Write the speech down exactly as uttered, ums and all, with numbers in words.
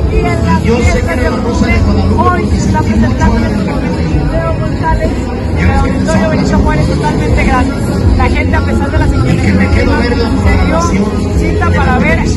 aquí en la fiesta de octubre. Hoy se está presentando nuestro joven Leo González en el Auditorio Benito Juárez totalmente gratis. La gente, a pesar de las inclemencias del clima, se dio cita para ver